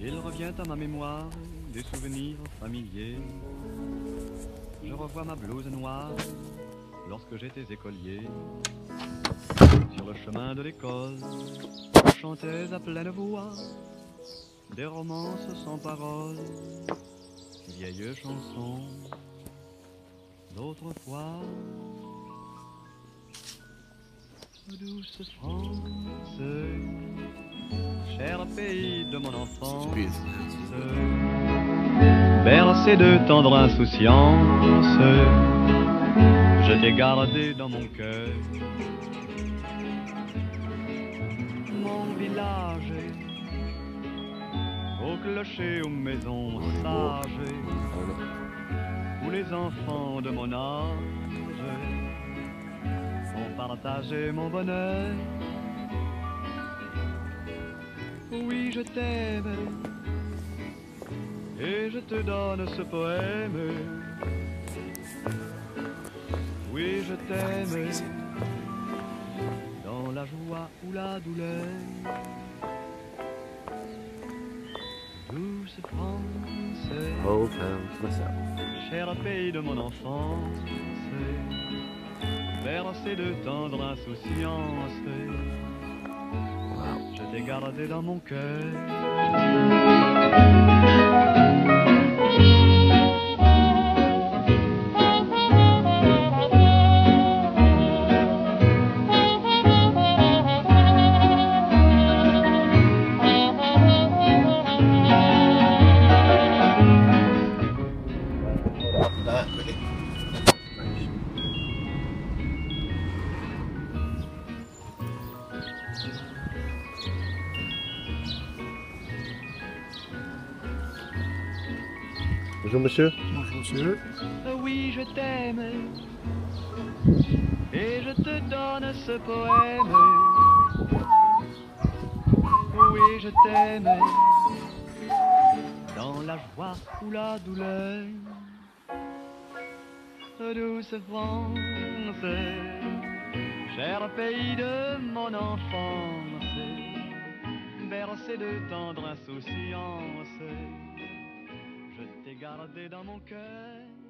Il revient à ma mémoire des souvenirs familiers. Je revois ma blouse noire lorsque j'étais écolier. Sur le chemin de l'école, on chantait à pleine voix des romances sans paroles, vieilles chansons d'autrefois. Douce France, cher pays de mon enfance, bercé de tendre insouciance, je t'ai gardé dans mon cœur. Mon village, au clocher, aux maisons sages, où les enfants de mon âge ont partagé mon bonheur. Oui, je t'aime et je te donne ce poème. Oui, je t'aime dans la joie ou la douleur. Douce France, Whole town to myself. cher pays de mon enfance, bercé de tendre insouciance, je t'ai gardé dans mon cœur. Bonjour monsieur. Bonjour monsieur. Oui, je t'aime et je te donne ce poème. Oui, je t'aime dans la joie ou la douleur. Douce France, cher pays de mon enfance, bercé de tendre insouciance, je t'ai gardé dans mon cœur.